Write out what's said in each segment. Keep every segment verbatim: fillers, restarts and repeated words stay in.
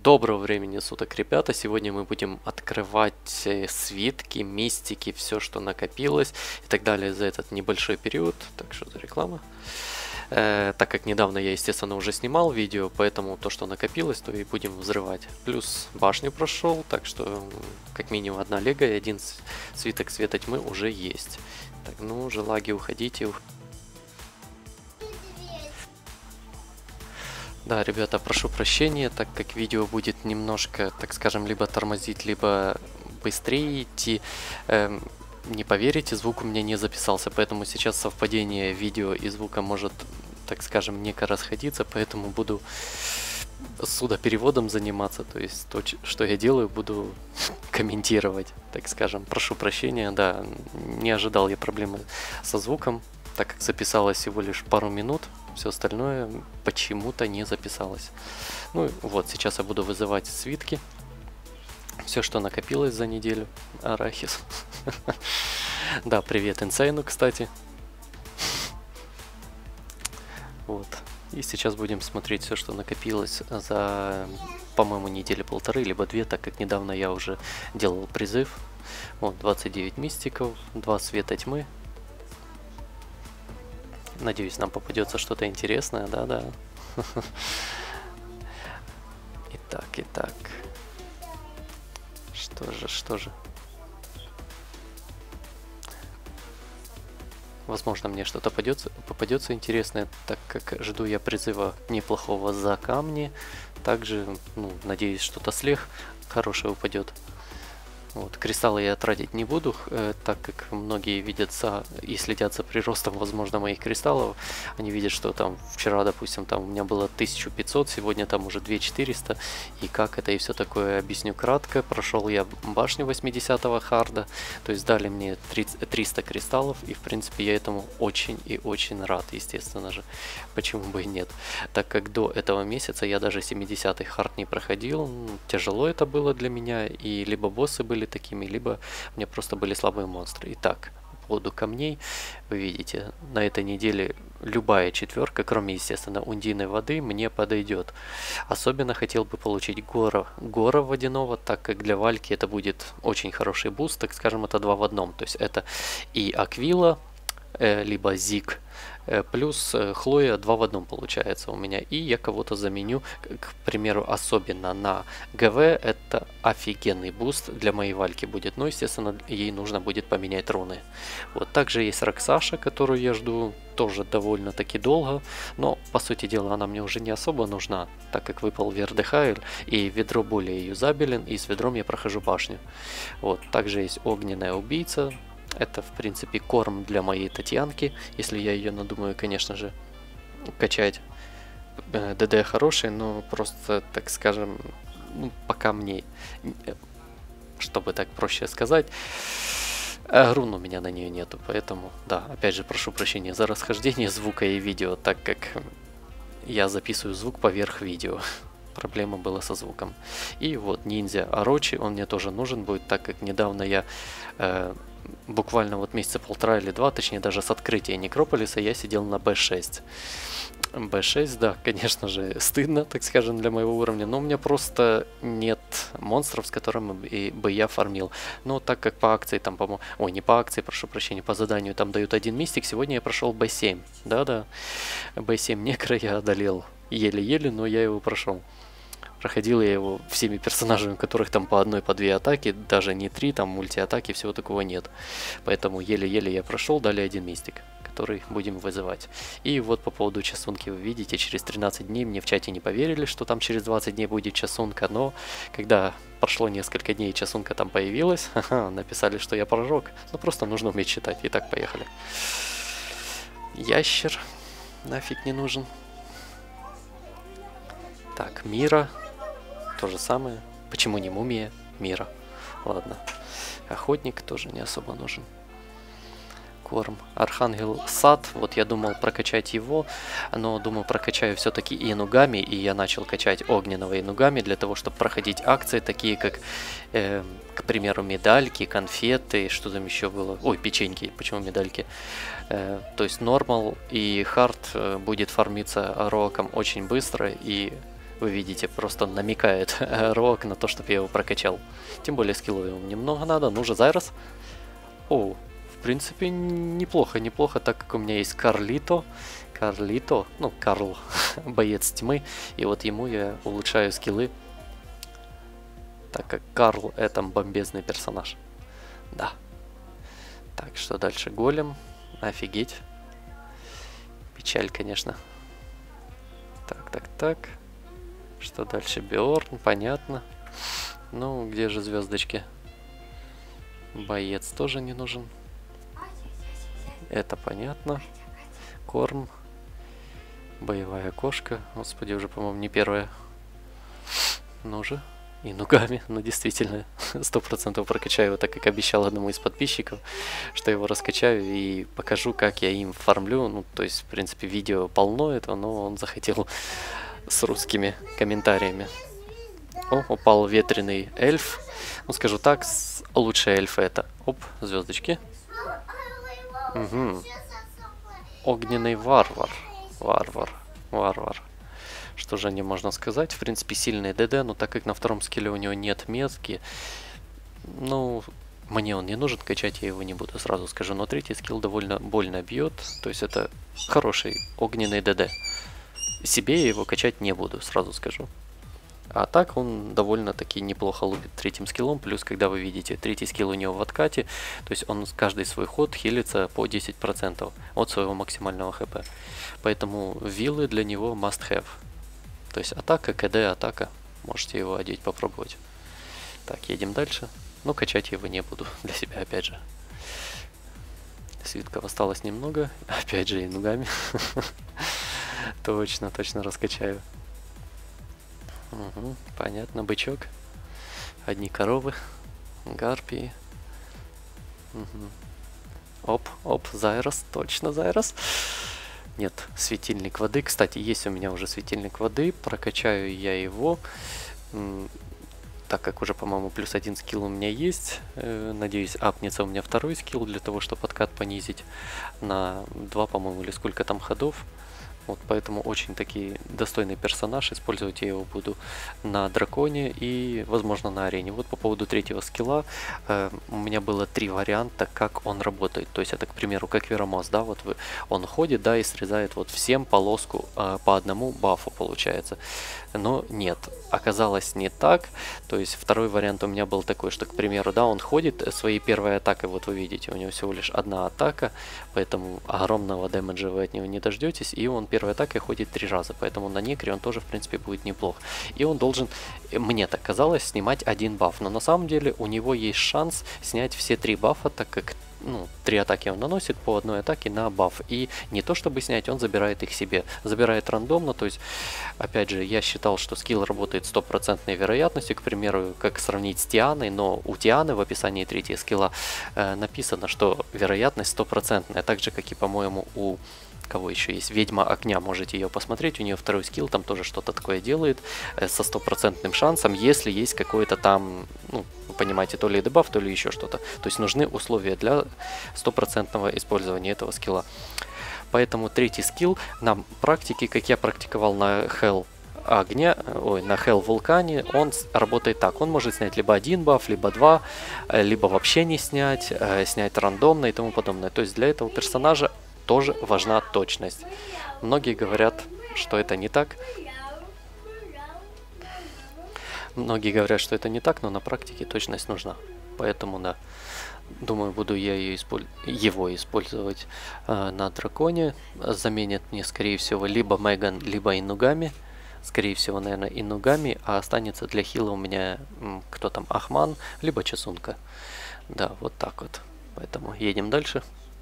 Доброго времени суток, ребята! Сегодня мы будем открывать э, свитки, мистики, все, что накопилось и так далее за этот небольшой период. Так, что за реклама? Э, так как недавно я, естественно, уже снимал видео, поэтому то, что накопилось, то и будем взрывать. Плюс башню прошел, так что как минимум одна лего и один свиток света тьмы уже есть. Так, ну, желаги, уходите. Да, ребята, прошу прощения, так как видео будет немножко, так скажем, либо тормозить, либо быстрее идти. Эм, не поверите, звук у меня не записался, поэтому сейчас совпадение видео и звука может, так скажем, неко расходиться, поэтому буду судопереводом заниматься, то есть то, что я делаю, буду комментировать, так скажем. Прошу прощения, да, не ожидал я проблемы со звуком, так как записалось всего лишь пару минут. Все остальное почему-то не записалось. Ну вот, сейчас я буду вызывать свитки. Все, что накопилось за неделю. Арахис. Да, привет Инсайну, кстати. Вот. И сейчас будем смотреть все, что накопилось за, по-моему, недели полторы, либо две, так как недавно я уже делал призыв. Вот, двадцать девять мистиков, два света тьмы. Надеюсь, нам попадется что-то интересное, да-да. Итак, итак. Что же, что же? Возможно, мне что-то попадется, попадется интересное, так как жду я призыва неплохого за камни. Также, ну, надеюсь, что-то слег хорошее упадет. Вот, кристаллы я тратить не буду, э, так как многие видят за, и следят за приростом, возможно, моих кристаллов. Они видят, что там вчера, допустим, там у меня было тысяча пятьсот, сегодня там уже две тысячи четыреста. И как это и все такое, объясню кратко. Прошел я башню восьмидесятого харда, то есть дали мне триста кристаллов, и в принципе я этому очень и очень рад, естественно же. Почему бы и нет? Так как до этого месяца я даже семидесятый хард не проходил, тяжело это было для меня, и либо боссы были такими, либо у меня просто были слабые монстры. Итак, по поводу камней, вы видите, на этой неделе любая четверка, кроме, естественно, ундиной воды, мне подойдет. Особенно хотел бы получить гора, гора водяного, так как для вальки это будет очень хороший буст, так скажем, это два в одном. То есть это и аквила, э, либо зиг, плюс Хлоя два в одном получается у меня. И я кого-то заменю, к примеру, особенно на ГВ. Это офигенный буст для моей вальки будет. Но, естественно, ей нужно будет поменять руны. Вот. Также есть Роксаша, которую я жду тоже довольно-таки долго. Но, по сути дела, она мне уже не особо нужна, так как выпал Вердехайль. И ведро более юзабелен. И с ведром я прохожу башню. Вот. Также есть Огненная убийца. Это, в принципе, корм для моей Татьянки, если я ее надумаю, конечно же, качать. ДД хороший, но просто, так скажем, ну, пока мне, чтобы так проще сказать, рун у меня на нее нету, поэтому, да, опять же, прошу прощения за расхождение звука и видео, так как я записываю звук поверх видео. Проблема была со звуком. И вот ниндзя Орочи, он мне тоже нужен будет, так как недавно я э, буквально вот месяца полтора или два, точнее даже с открытия Некрополиса, я сидел на бэ шесть. бэ шесть, да, конечно же, стыдно, так скажем, для моего уровня, но у меня просто нет монстров, с которыми бы я фармил. Но так как по акции там, по-моему, ой, не по акции, прошу прощения, по заданию там дают один мистик, сегодня я прошел бэ семь. Да-да, бэ семь некро я одолел еле-еле, но я его прошел. Проходил я его всеми персонажами, у которых там по одной, по две атаки, даже не три, там мультиатаки, всего такого нет. Поэтому еле-еле я прошел, дали один мистик, который будем вызывать. И вот по поводу часунки, вы видите, через тринадцать дней мне в чате не поверили, что там через двадцать дней будет часунка, но когда прошло несколько дней и часунка там появилась, ха-ха, написали, что я пророк. Ну просто нужно уметь читать. Итак, поехали. Ящер нафиг не нужен. Так, Мира. То же самое. Почему не мумия? Мира. Ладно. Охотник тоже не особо нужен. Корм. Архангел Сад. Вот я думал прокачать его, но думаю прокачаю все-таки Инугами. И я начал качать огненного Инугами для того, чтобы проходить акции, такие как, э, к примеру, медальки, конфеты, что там еще было. Ой, печеньки. Почему медальки? Э, то есть нормал и хард э, будет фармиться роком очень быстро. И вы видите, просто намекает Роак на то, чтобы я его прокачал. Тем более скиллов ему немного надо. Ну же, Зайрос. О, в принципе, неплохо, неплохо, так как у меня есть Карлито. Карлито, ну, Карл, боец тьмы. И вот ему я улучшаю скиллы, так как Карл это бомбезный персонаж. Да. Так, что дальше? Голем. Офигеть. Печаль, конечно. Так, так, так. Что дальше? Бьорн, понятно. Ну, где же звездочки? Боец тоже не нужен. Это понятно. Корм. Боевая кошка. Господи, уже, по-моему, не первая. Ну же. И нугами, ну действительно, сто процентов прокачаю его, так как обещал одному из подписчиков, что его раскачаю и покажу, как я им фармлю. Ну, то есть, в принципе, видео полно этого, но он захотел с русскими комментариями. О, упал ветреный эльф. Ну, скажу так, лучшие эльфы это... Оп, звездочки. Угу. Огненный варвар. Варвар. Варвар. Что же не можно сказать? В принципе, сильный ДД, но так как на втором скилле у него нет метки, ну, мне он не нужен, качать я его не буду, сразу скажу. Но третий скилл довольно больно бьет, то есть это хороший огненный ДД. Себе я его качать не буду, сразу скажу. А так он довольно-таки неплохо лупит третьим скиллом, плюс когда вы видите, третий скилл у него в откате, то есть он каждый свой ход хилится по десять процентов от своего максимального хп. Поэтому виллы для него must have. То есть атака, КД, атака. Можете его одеть, попробовать. Так, едем дальше. Ну, качать его не буду для себя, опять же. Свитков осталось немного. Опять же и нугами. Точно, точно раскачаю. Угу, понятно, бычок. Одни коровы. Гарпии. Угу. Оп, оп, Зайрос, точно Зайрос. Нет, светильник воды. Кстати, есть у меня уже светильник воды. Прокачаю я его. Так как уже, по-моему, плюс один скилл у меня есть. Надеюсь, апнется у меня второй скилл для того, чтобы откат понизить на два, по-моему, или сколько там ходов. Вот поэтому очень таки достойный персонаж. Использовать я его буду на драконе и, возможно, на арене. Вот по поводу третьего скилла э, у меня было три варианта, как он работает. То есть это, к примеру, как Веромоз, да, вот вы, он ходит, да, и срезает вот всем полоску э, по одному бафу, получается. Но нет, оказалось не так. То есть второй вариант у меня был такой, что, к примеру, да, он ходит своей первой атакой, вот вы видите, у него всего лишь одна атака, поэтому огромного дэмэджа вы от него не дождетесь, и он первой атакой ходит три раза, поэтому на некре он тоже, в принципе, будет неплох. И он должен, мне так казалось, снимать один баф, но на самом деле у него есть шанс снять все три бафа, так как ну, три атаки он наносит по одной атаке на баф. И не то чтобы снять, он забирает их себе. Забирает рандомно, то есть, опять же, я считал, что скилл работает стопроцентной вероятностью, к примеру, как сравнить с Тианой, но у Тианы в описании третьего скилла э, написано, что вероятность стопроцентная, так же, как и, по-моему, у... Кого еще есть? Ведьма огня, можете ее посмотреть, у нее второй скилл, там тоже что-то такое делает, э, со стопроцентным шансом, если есть какой-то там, ну, вы понимаете, то ли дебаф, то ли еще что-то. То есть нужны условия для стопроцентного использования этого скилла. Поэтому третий скилл на практике, как я практиковал на Hell огня, ой, на Hell вулкане, он работает так. Он может снять либо один баф, либо два, либо вообще не снять, э, снять рандомно и тому подобное. То есть для этого персонажа тоже важна точность. Многие говорят, что это не так. Многие говорят, что это не так, но на практике точность нужна. Поэтому, да, думаю, буду я ее исполь... его использовать э, на драконе. Заменят мне, скорее всего, либо Меган, либо Инугами. Скорее всего, наверное, Инугами, а останется для хила у меня кто там, Ахман, либо Чесунка. Да, вот так вот. Поэтому едем дальше.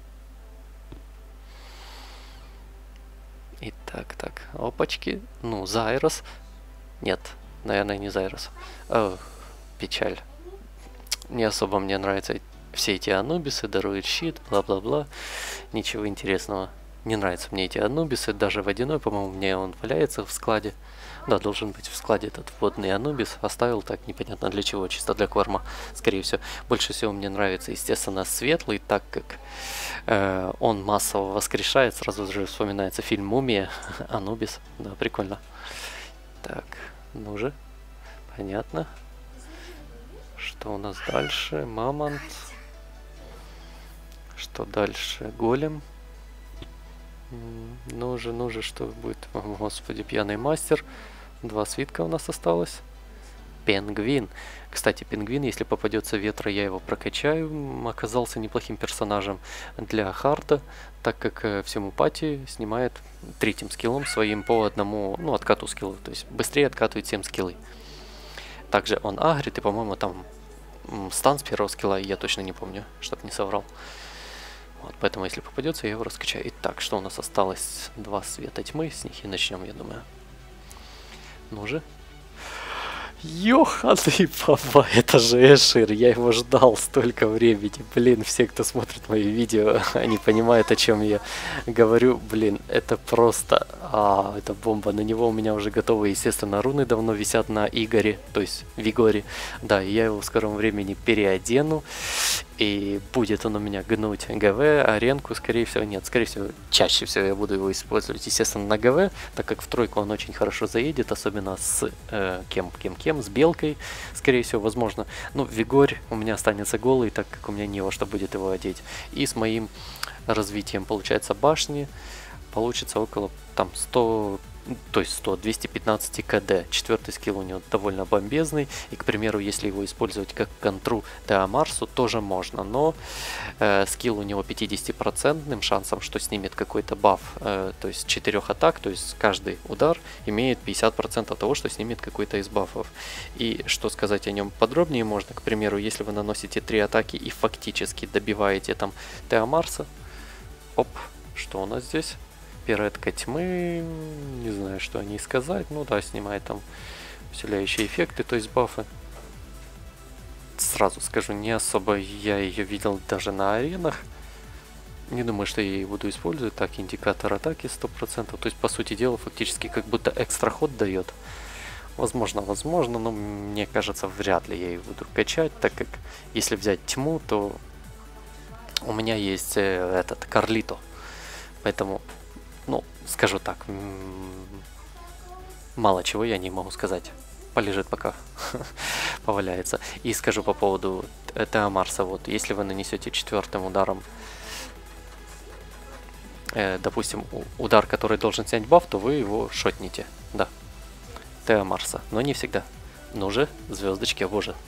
Итак, так, опачки. Ну, Зайрос. Нет, наверное, не Зайрос. О, печаль. Не особо мне нравятся все эти анубисы, дарует щит, бла-бла-бла. Ничего интересного. Не нравятся мне эти анубисы. Даже водяной, по-моему, мне он валяется в складе. Да, должен быть в складе этот водный анубис. Оставил так, непонятно для чего, чисто для корма, скорее всего. Больше всего мне нравится, естественно, светлый, так как э, он массово воскрешает. Сразу же вспоминается фильм «Мумия», Анубис. Да, прикольно. Так, ну же. Понятно. Что у нас дальше? Мамонт. Что дальше? Голем. Ну же, ну же, что будет? О, господи, пьяный мастер. Два свитка у нас осталось. Пингвин. Кстати, пингвин, если попадется ветра, я его прокачаю. Оказался неплохим персонажем для харда, так как э, всему пати снимает третьим скиллом своим по одному, ну, откату скиллов. То есть быстрее откатывает семь скиллы. Также он агрит, и, по-моему, там м, стан с первого скилла, я точно не помню, чтоб не соврал. Вот, поэтому, если попадется, я его раскачаю. Итак, что у нас осталось? Два света тьмы, с них и начнем, я думаю. Ну же. Ёханый папа, это же Эшир, я его ждал столько времени. Блин, все, кто смотрит мои видео, они понимают, о чем я говорю. Блин, это просто... А, это бомба. На него у меня уже готовы, естественно, руны давно висят на Игоре, то есть Вигоре. Да, и я его в скором времени переодену. И будет он у меня гнуть ГВ, аренку, скорее всего, нет, скорее всего, чаще всего я буду его использовать, естественно, на ГВ, так как в тройку он очень хорошо заедет, особенно с э, кем, кем, кем, с белкой, скорее всего, возможно. Ну, Вигорь у меня останется голый, так как у меня не во что будет его одеть. И с моим развитием, получается, башни, получится около, там, сто... То есть сто, двести пятнадцать КД. Четвертый скилл у него довольно бомбезный. И, к примеру, если его использовать как контру Теомарсу, тоже можно. Но э, скилл у него пятидесятипроцентным шансом, что снимет какой-то баф. Э, то есть четырех атак, то есть каждый удар имеет пятьдесят процентов того, что снимет какой-то из бафов. И что сказать о нем подробнее можно. К примеру, если вы наносите три атаки и фактически добиваете там Теомарса. Оп, что у нас здесь? Пиратка тьмы, не знаю, что о ней сказать. Ну да, снимает там усиляющие эффекты, то есть бафы. Сразу скажу, не особо я ее видел даже на аренах. Не думаю, что я ее буду использовать. Так, индикатор атаки сто процентов. То есть, по сути дела, фактически как будто экстра ход дает. Возможно, возможно, но мне кажется, вряд ли я ее буду качать, так как если взять тьму, то у меня есть э, этот Карлито. Поэтому... Ну, скажу так, мало чего я не могу сказать. Полежит пока, поваляется. И скажу по поводу Теомарса. Вот, если вы нанесете четвертым ударом, э, допустим, удар, который должен снять баф, то вы его шотните. Да, Теомарса, но не всегда. Ну же, звездочки, о боже.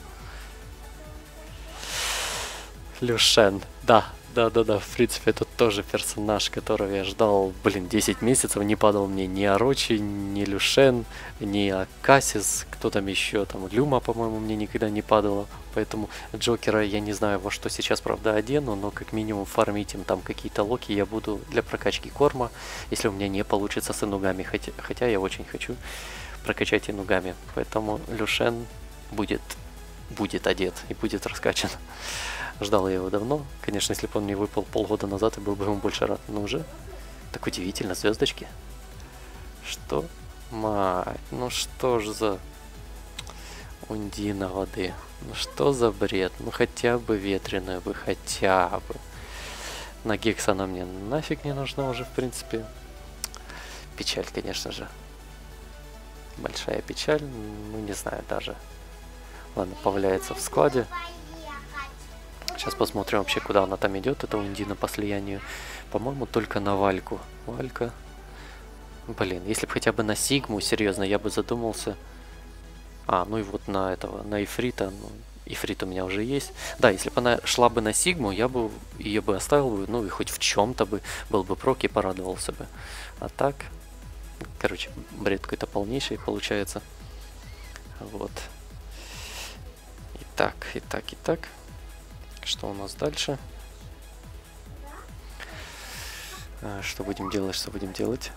Люшен, да. Да-да-да, в принципе, это тоже персонаж, которого я ждал, блин, десять месяцев, не падал мне ни Орочи, ни Люшен, ни Акасис, кто там еще, там Люма, по-моему, мне никогда не падало, поэтому Джокера я не знаю, во что сейчас, правда, одену, но как минимум фармить им там какие-то локи я буду для прокачки корма, если у меня не получится с инугами, хотя, хотя я очень хочу прокачать инугами, поэтому Люшен будет, будет одет и будет раскачан. Ждал я его давно. Конечно, если бы он мне выпал полгода назад, я был бы ему больше рад. Но уже так удивительно, звездочки. Что? Мать, ну что ж за Ундина воды? Ну что за бред? Ну хотя бы ветреную бы, хотя бы. На Гекс она мне нафиг не нужна уже, в принципе. Печаль, конечно же. Большая печаль. Ну не знаю даже. Ладно, поваляется в складе. Сейчас посмотрим вообще, куда она там идет, это Ундина по слиянию. По-моему, только на Вальку. Валька. Блин, если бы хотя бы на Сигму, серьезно, я бы задумался. А, ну и вот на этого, на Ифрита. Ну, Ифрит у меня уже есть. Да, если бы она шла бы на Сигму, я бы ее бы оставил бы, ну и хоть в чем-то бы был бы прок и порадовался бы. А так, короче, бред какой-то полнейший получается. Вот. Итак, итак, итак. Что у нас дальше? Что будем делать, что будем делать?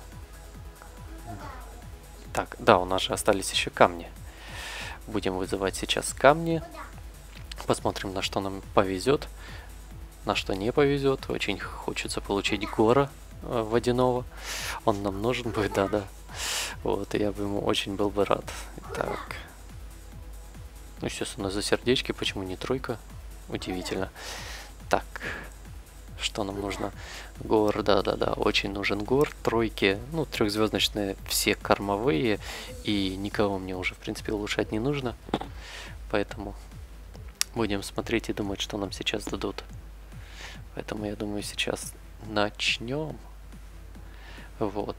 Так, да, у нас же остались еще камни. Будем вызывать сейчас камни. Посмотрим, на что нам повезет, на что не повезет. Очень хочется получить Гора э, водяного. Он нам нужен будет, да-да. Вот, и я бы ему очень был бы рад. Так. Ну, сейчас у нас за сердечки, почему не тройка? Удивительно. Так, Что нам нужно? Гор, да-да-да, очень нужен гор. Тройки, ну, трехзвездочные, все кормовые. И никого мне уже, в принципе, улучшать не нужно. Поэтому будем смотреть и думать, что нам сейчас дадут. Поэтому я думаю, сейчас начнем. Вот.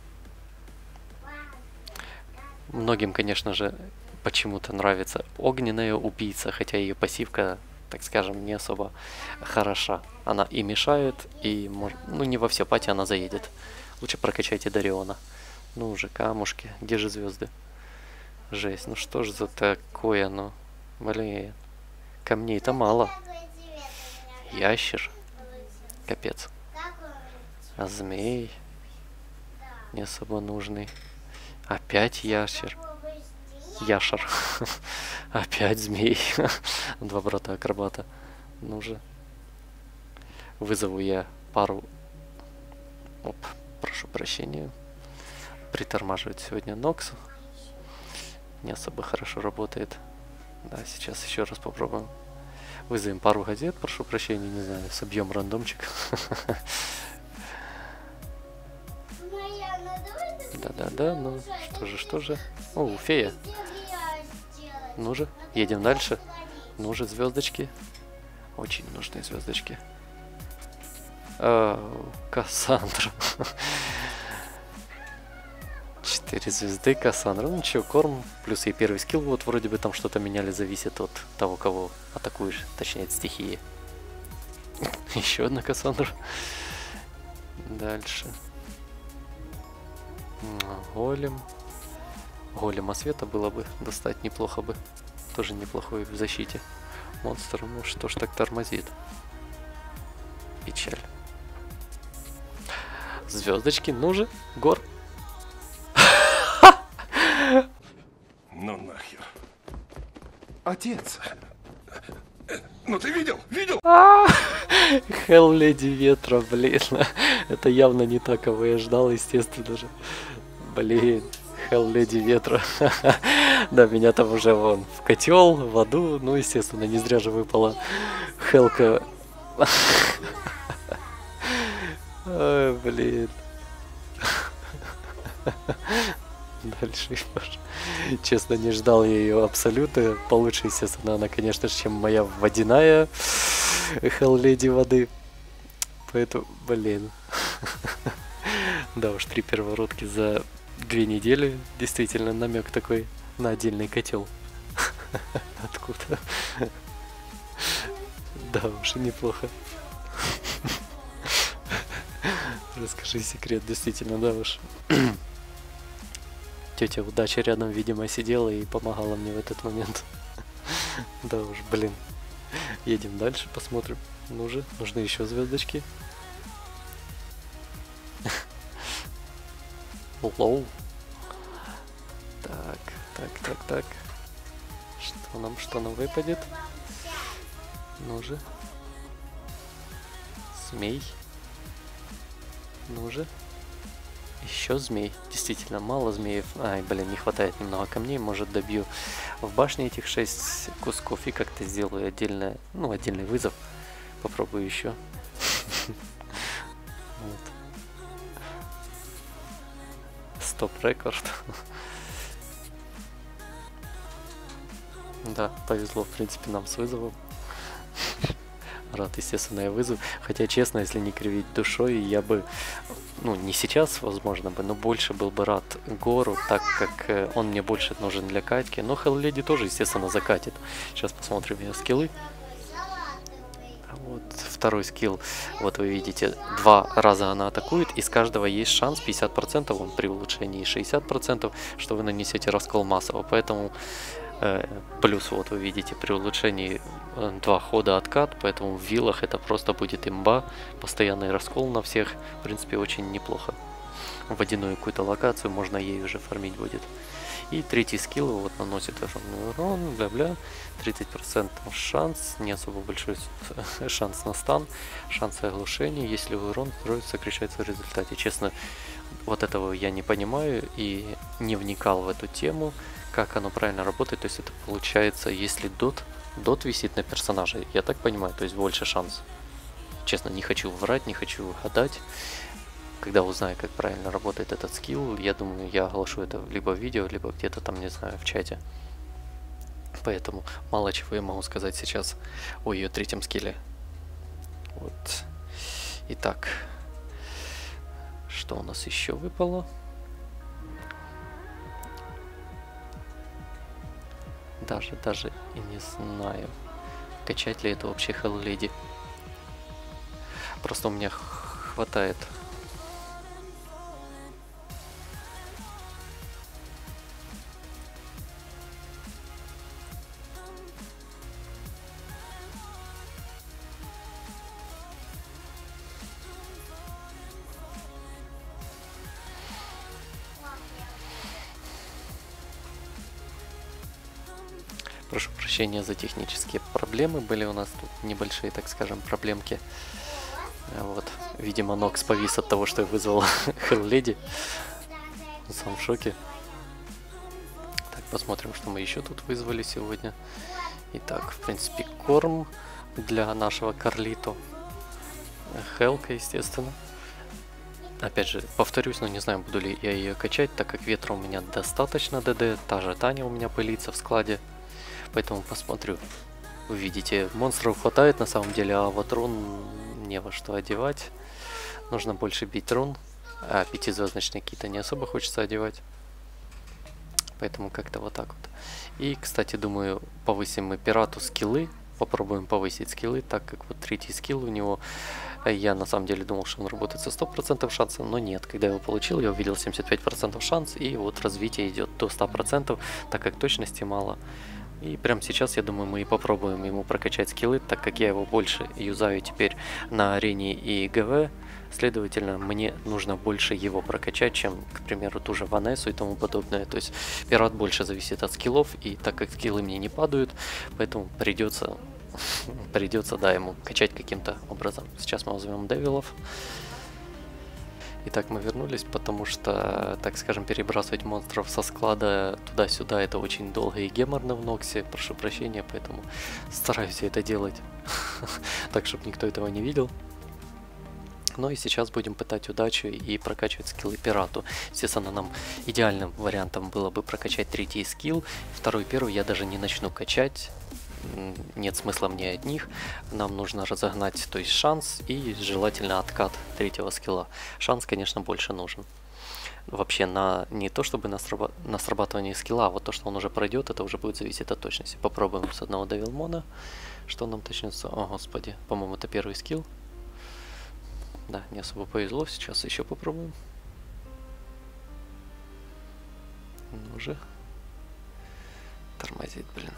Многим, конечно же, почему-то нравится огненная убийца, хотя ее пассивка, так скажем, не особо хороша. Она и мешает, и, может, ну, не во все пати она заедет. Лучше прокачайте Дариона. Ну уже, камушки, где же звезды? Жесть, ну что же за такое, ну, блин. Камней-то мало. Ящер. Капец. А змей не особо нужный. Опять ящер. Яшер. Опять змей. Два брата-акробата. Ну же. Вызову я пару... Оп, прошу прощения. Притормаживает сегодня Нокс. Не особо хорошо работает. Да, сейчас еще раз попробуем. Вызовем пару газет, прошу прощения, не знаю, собьем рандомчик. Да-да-да, ну что же, что же. О, фея. Ну же, едем дальше. Ну же, звездочки. Очень нужные звездочки. О, Кассандра. Четыре звезды, Кассандра. Ну ничего, корм. Плюс и первый скилл. Вот вроде бы там что-то меняли, зависит от того, кого атакуешь. Точнее, от стихии. Еще одна Кассандра. Дальше. Голем. Голема света было бы достать неплохо бы. Тоже неплохой в защите. Монстр, ну что ж так тормозит? Печаль. Звездочки, ну же, гор. Ну нахер. Отец. Ну ты видел? Видел? Хелл Леди Ветра, блин. Это явно не так, кого я ждал, естественно же. Блин, Хелл Леди Ветра. Да, меня там уже вон в котел, в аду. Ну, естественно, не зря же выпала Хелка. Ой, блин. Дальше, честно, не ждал я ее абсолютно. Получше, естественно, она, конечно же, чем моя водяная Хелл Леди воды. Поэтому, блин. Да уж, три первородки за две недели. Действительно, намек такой на отдельный котел. Откуда? Да уж, неплохо. Расскажи секрет, действительно, да уж. Тетя удача рядом, видимо, сидела и помогала мне в этот момент. Да уж, блин. Едем дальше, посмотрим. Ну же, нужны еще звездочки. Лоу. Так, так, так, так. Что нам, что нам выпадет? Ну же. Змей. Ну же. Еще змей. Действительно, мало змеев. Ай, блин, не хватает немного камней. Может, добью в башне этих шесть кусков и как-то сделаю отдельное, ну, отдельный вызов. Попробую еще. Стоп-рекорд. Да, повезло, в принципе, нам с вызовом. Рад, естественно, я вызов. Хотя, честно, если не кривить душой, я бы, ну, не сейчас, возможно бы, но больше был бы рад Гору, так как он мне больше нужен для катки. Но Хелл Леди тоже, естественно, закатит. Сейчас посмотрим ее скиллы. Вот второй скилл, вот вы видите, два раза она атакует, и с каждого есть шанс пятьдесят процентов, он при улучшении шестьдесят процентов, что вы нанесете раскол массово. Поэтому э, плюс, вот вы видите, при улучшении э, два хода откат, поэтому в виллах это просто будет имба, постоянный раскол на всех, в принципе, очень неплохо. Водяную какую-то локацию можно ей уже фармить будет. И третий скилл вот наносит ожогный урон, бля-бля, тридцать процентов шанс, не особо большой шанс на стан, шансы оглушения, если урон сокращается в результате. Честно, вот этого я не понимаю и не вникал в эту тему, как оно правильно работает. То есть это получается, если дот, дот висит на персонаже, я так понимаю, то есть больше шанс. Честно, не хочу врать, не хочу гадать. Когда узнаю, как правильно работает этот скилл, я думаю, я оглашу это либо в видео, либо где-то там, не знаю, в чате. Поэтому мало чего я могу сказать сейчас о ее третьем скилле. Вот. Итак, что у нас еще выпало? Даже, даже и не знаю, качать ли это вообще Hell Lady. Просто у меня хватает. Прошу прощения за технические проблемы. Были у нас тут небольшие, так скажем, проблемки. Вот. Видимо, Нокс повис от того, что я вызвал Hell Lady. Сам в шоке. Так, посмотрим, что мы еще тут вызвали сегодня. Итак, в принципе, корм для нашего Карлито. Хелка, естественно. Опять же, повторюсь, но не знаю, буду ли я ее качать, так как ветра у меня достаточно ДД. Та же Таня у меня пылится в складе. Поэтому посмотрю. Вы видите, монстров хватает на самом деле, а вот рун не во что одевать. Нужно больше бить рун. А пятизвездочные какие-то не особо хочется одевать. Поэтому как-то вот так вот. И, кстати, думаю, повысим мы пирату скиллы. Попробуем повысить скиллы, так как вот третий скилл у него... Я на самом деле думал, что он работает со сто процентов шанса, но нет. Когда я его получил, я увидел семьдесят пять процентов шанс, и вот развитие идет до ста процентов, так как точности мало. И прямо сейчас, я думаю, мы и попробуем ему прокачать скиллы, так как я его больше юзаю теперь на арене и ГВ. Следовательно, мне нужно больше его прокачать, чем, к примеру, ту же Ванессу и тому подобное. То есть пират больше зависит от скиллов, и так как скиллы мне не падают, поэтому придется, придется, да, ему качать каким-то образом. Сейчас мы возьмем девилов. Итак, мы вернулись, потому что, так скажем, перебрасывать монстров со склада туда-сюда это очень долго и геморно в Ноксе. Прошу прощения, поэтому стараюсь это делать так, чтобы никто этого не видел. Ну и сейчас будем пытать удачу и прокачивать скиллы пирату. Естественно, нам идеальным вариантом было бы прокачать третий скилл. Второй, первый я даже не начну качать. Нет смысла мне от них. Нам нужно разогнать, то есть шанс и желательно откат третьего скилла. Шанс, конечно, больше нужен. Вообще на не то чтобы на, сраба на срабатывание скилла, а вот то, что он уже пройдет, это уже будет зависеть от точности. Попробуем с одного Девилмона. Что нам точнется? О, господи, по-моему, это первый скилл. Да, не особо повезло. Сейчас еще попробуем. Ну же. Тормозит, блин.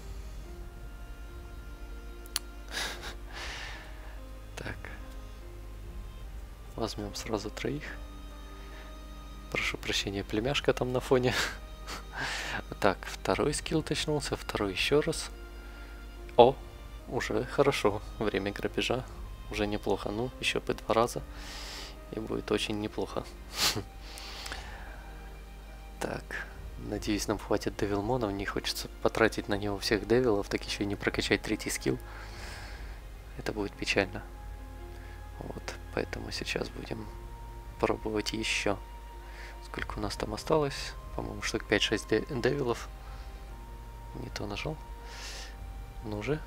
Так. Возьмем сразу троих. Прошу прощения, племяшка там на фоне. Так, второй скилл точнулся, второй еще раз. О, уже хорошо. Время грабежа. Уже неплохо. Ну, еще бы два раза. И будет очень неплохо. Так. Надеюсь, нам хватит девилмонов. Не хочется потратить на него всех девилов, так еще и не прокачать третий скилл. Это будет печально. Вот, поэтому сейчас будем пробовать еще. Сколько у нас там осталось? По-моему, штук пять-шесть девилов. Не то нажал. Ну же.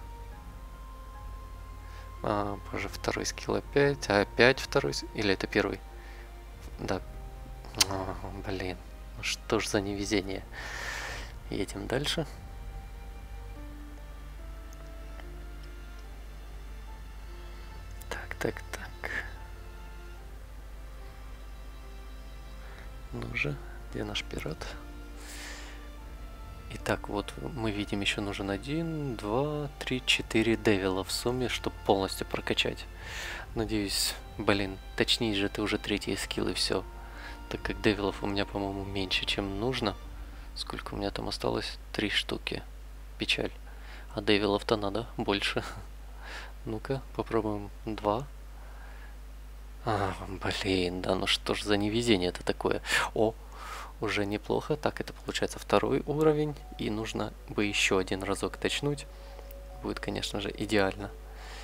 А, боже, второй скилл опять. А опять второй. Или это первый? Да. О, блин. Ну что ж за невезение. Едем дальше. Так, так, так. Ну же, где наш пират? Итак, вот мы видим, еще нужен один, два, три, четыре девила в сумме, чтобы полностью прокачать. Надеюсь, блин, точнее же ты уже третий скилл и все. Так как девилов у меня, по-моему, меньше, чем нужно. Сколько у меня там осталось? Три штуки. Печаль. А девилов-то надо больше. Ну-ка, попробуем два. А, блин, да ну что ж за невезение это такое. О, уже неплохо. Так, это получается второй уровень. И нужно бы еще один разок точнуть. Будет, конечно же, идеально.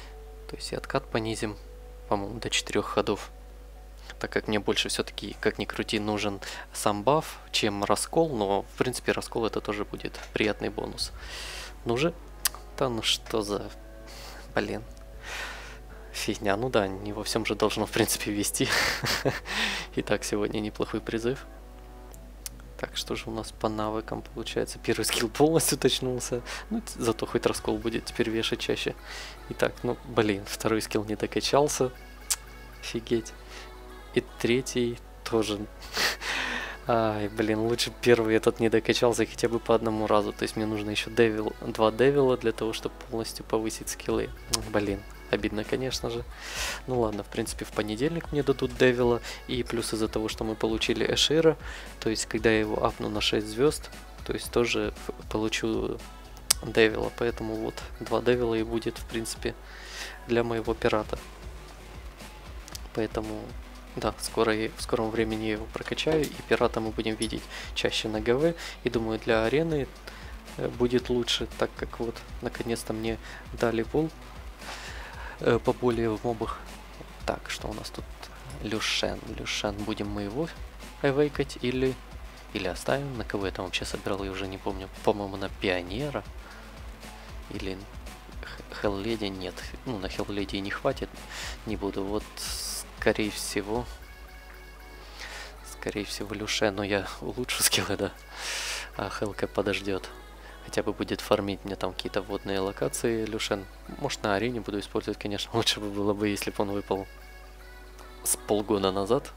То есть и откат понизим, по-моему, до четырёх ходов. Так как мне больше все-таки, как ни крути, нужен сам баф, чем раскол. Но, в принципе, раскол это тоже будет приятный бонус. Ну же. Да ну что за... Блин. Фигня. Ну да, не во всем же должно, в принципе, вести. Итак, сегодня неплохой призыв. Так, что же у нас по навыкам получается? Первый скилл полностью точнулся. Ну, зато хоть раскол будет теперь вешать чаще. Итак, ну, блин, второй скилл не докачался. Офигеть. И третий тоже. Ай, блин, лучше первый этот не докачался хотя бы по одному разу. То есть мне нужно еще девил, два девила для того, чтобы полностью повысить скиллы. Блин. Обидно, конечно же. Ну ладно, в принципе, в понедельник мне дадут девила. И плюс из-за того, что мы получили Эшира, то есть, когда я его апну на шесть звезд, то есть, тоже получу девила. Поэтому вот, два девила и будет, в принципе, для моего пирата. Поэтому, да, скоро я, в скором времени я его прокачаю. И пирата мы будем видеть чаще на ГВ. И думаю, для арены будет лучше, так как вот, наконец-то мне дали пул поболее в мобах. Так, что у нас тут? Люшен. Люшен, будем мы его эвейкать или или оставим? На кого я там вообще собирал, я уже не помню. По-моему, на Пионера. Или Хелледи. Нет. Ну, на Хелледи не хватит. Не буду. Вот, скорее всего... Скорее всего, Люшен. Но я улучшу скиллы, да. А Хелка подождет. Хотя бы будет фармить мне там какие-то водные локации Люшен. Может, на арене буду использовать, конечно. Лучше бы было бы, если бы он выпал с полгода назад.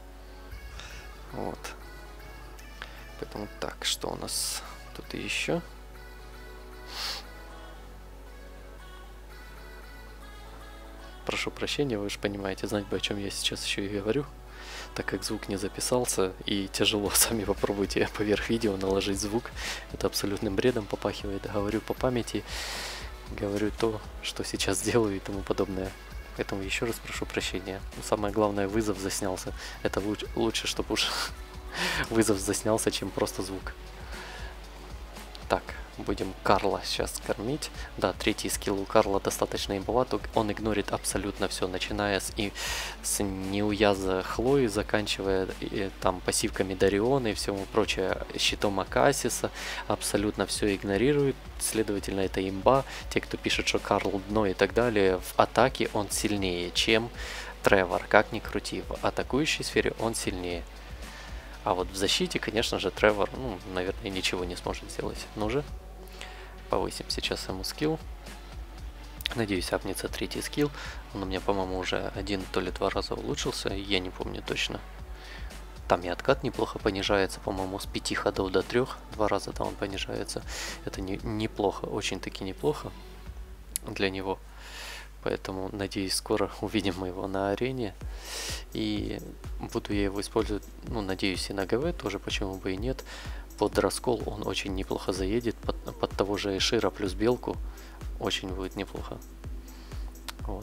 Вот. Поэтому так, что у нас тут еще? Прошу прощения, вы же понимаете, знать бы, о чем я сейчас еще и говорю. Так как звук не записался и тяжело, сами попробуйте поверх видео наложить звук. Это абсолютным бредом попахивает. Говорю по памяти, говорю то, что сейчас делаю и тому подобное. Поэтому еще раз прошу прощения. Но самое главное, вызов заснялся. Это луч лучше, чтобы уж вызов заснялся, чем просто звук. Так, будем Карла сейчас кормить. Да, третий скилл у Карла достаточно имбоват. Он игнорит абсолютно все, начиная с, и, с неуяза Хлои, заканчивая и, там пассивками Дариона и всему прочее, щитом Акасиса. Абсолютно все игнорирует. Следовательно, это имба. Те, кто пишет, что Карл дно и так далее, в атаке он сильнее, чем Тревор. Как ни крути, в атакующей сфере он сильнее. А вот в защите, конечно же, Тревор, ну, наверное, ничего не сможет сделать. Ну же, повысим сейчас ему скилл. Надеюсь, апнется третий скилл. Он у меня, по-моему, уже один, то ли два раза улучшился. Я не помню точно. Там и откат неплохо понижается, по-моему, с пяти ходов до трех. Два раза там он понижается. Это не, неплохо, очень-таки неплохо для него. Поэтому, надеюсь, скоро увидим мы его на арене. И буду я его использовать, ну, надеюсь, и на ГВ тоже, почему бы и нет. Под раскол он очень неплохо заедет. Под, под того же Эшира плюс белку. Очень будет неплохо. Вот.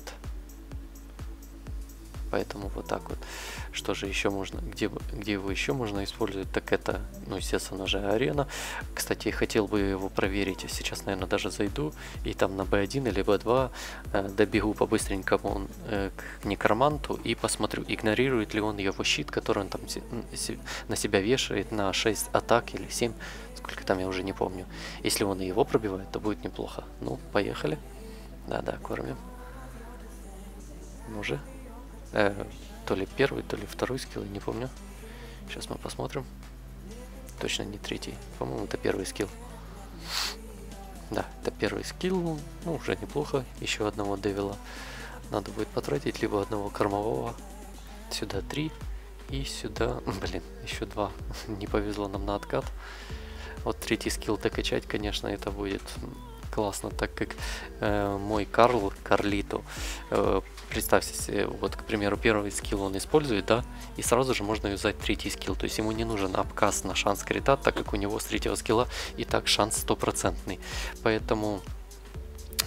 Поэтому вот так вот. Что же еще можно, где, где его еще можно использовать, так это, ну, естественно же, арена. Кстати, хотел бы его проверить, сейчас, наверное, даже зайду и там на бэ один или бэ два э, добегу по-быстренькому э, к некроманту и посмотрю, игнорирует ли он его щит, который он там на себя вешает на шесть атак или семь, сколько там, я уже не помню. Если он и его пробивает, то будет неплохо. Ну, поехали. Да-да, кормим. Ну же. Э, то ли первый, то ли второй скилл, не помню. Сейчас мы посмотрим. Точно не третий. По-моему, это первый скилл. Да, это первый скилл. Ну, уже неплохо. Еще одного девила надо будет потратить, либо одного кормового. Сюда три. И сюда, блин, еще два. Не повезло нам на откат. Вот третий скилл докачать, конечно, это будет классно, так как э, мой Карл, Карлито, э, представьте себе, вот, к примеру, первый скилл он использует, да, и сразу же можно юзать третий скилл, то есть ему не нужен обказ на шанс крита, так как у него с третьего скилла и так шанс стопроцентный, поэтому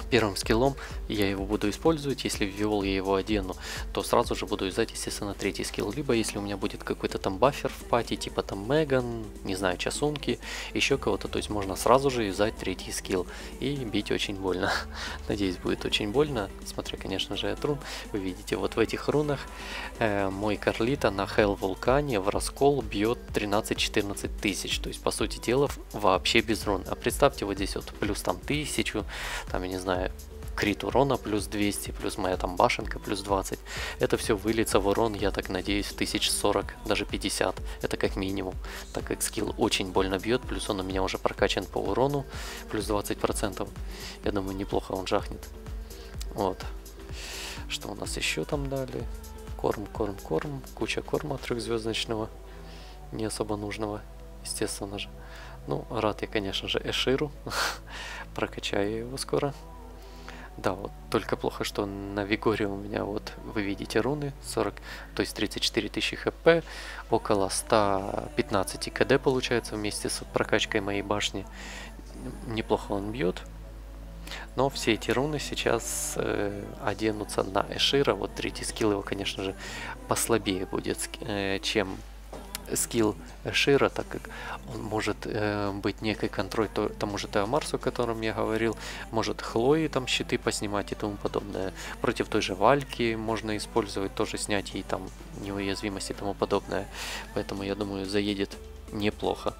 Первым скиллом я его буду использовать. Если ввел я его одену, то сразу же буду юзать, естественно, третий скилл. Либо если у меня будет какой-то там баффер в пати, типа там Меган, не знаю, Часунки, еще кого-то, то есть можно сразу же юзать третий скилл и бить очень больно. Надеюсь, будет очень больно, смотря, конечно же, от рун. Вы видите, вот в этих рунах э, мой Карлита на Хелл Вулкане в раскол бьет тринадцать-четырнадцать тысяч. То есть, по сути дела, вообще без рун. А представьте, вот здесь вот плюс там тысячу, там, я не знаю, крит урона плюс двести, плюс моя там башенка плюс двадцать. Это все выльется в урон, я так надеюсь, тысяч сорок, даже пятьдесят. Это как минимум, так как скилл очень больно бьет, плюс он у меня уже прокачан по урону, плюс двадцать процентов. Я думаю, неплохо он жахнет. Вот. Что у нас еще там дали? Корм, корм, корм. Куча корма трехзвездочного, не особо нужного, естественно же. Ну, рад я, конечно же, Эширу. Прокачаю его скоро. Да, вот только плохо, что на Вигоре у меня, вот вы видите руны, сорок, то есть тридцать четыре тысячи хп, около ста пятнадцати кд получается вместе с прокачкой моей башни. Неплохо он бьет. Но все эти руны сейчас э, оденутся на Эшира. Вот третий скилл его, конечно же, послабее будет, э, чем скилл Эшира, так как он может э, быть некой контроль то, тому же Теомарсу, о котором я говорил, может Хлои там щиты поснимать и тому подобное. Против той же Вальки можно использовать, тоже снять ей там неуязвимость и тому подобное. Поэтому я думаю, заедет неплохо.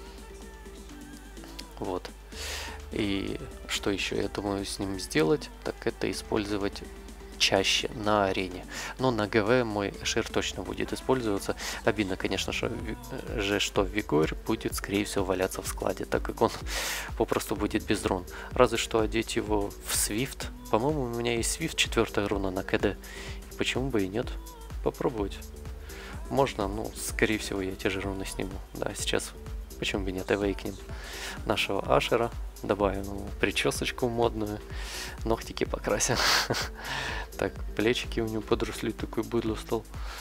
Вот. И что еще я думаю с ним сделать, так это использовать чаще на арене. Но на ГВ мой Эшир точно будет использоваться. Обидно, конечно же, что Вигор будет, скорее всего, валяться в складе, так как он попросту будет без рун. Разве что одеть его в Свифт. По-моему, у меня есть Свифт, четвертая руна на КД. И почему бы и нет? Попробовать. Можно, ну, скорее всего, я те же руны сниму. Да, сейчас, почему бы нет, эвейкнем нашего Ашера. Добавим ему причесочку модную, ногтики покрасим. Так, плечики у него подросли, такой быдло стал.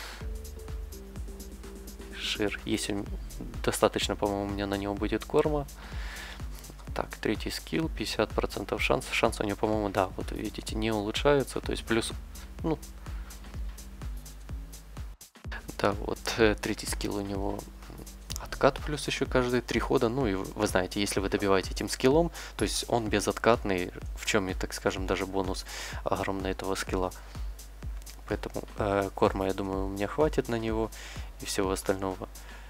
Шир. Есть достаточно, по-моему, у меня на него будет корма. Так, третий скилл, пятьдесят процентов шанс. Шанс у него, по-моему, да, вот видите, не улучшаются. То есть плюс, ну, да, вот третий скилл у него откат плюс еще каждые три хода. Ну и вы знаете, если вы добиваете этим скиллом, то есть он безоткатный, в чем и, так скажем, даже бонус огромный этого скилла. Поэтому э, корма, я думаю, у меня хватит на него и всего остального.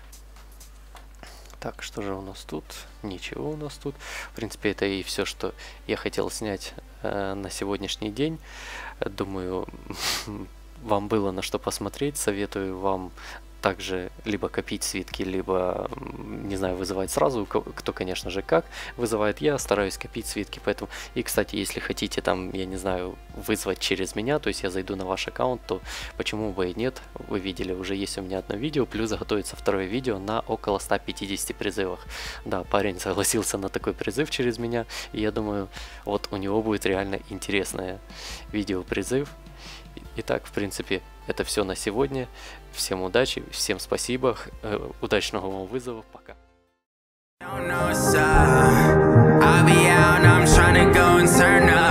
Так, что же у нас тут? Ничего у нас тут. В принципе, это и все, что я хотел снять э, на сегодняшний день. Думаю, вам было на что посмотреть. Советую вам также либо копить свитки, либо, не знаю, вызывать сразу, кто, конечно же, как вызывает. Я стараюсь копить свитки, поэтому... И, кстати, если хотите там, я не знаю, вызвать через меня, то есть я зайду на ваш аккаунт, то почему бы и нет? Вы видели, уже есть у меня одно видео, плюс готовится второе видео на около ста пятидесяти призывах. Да, парень согласился на такой призыв через меня, и я думаю, вот у него будет реально интересное видео-призыв. Итак, в принципе, это все на сегодня. Всем удачи, всем спасибо, удачного вам вызова, пока.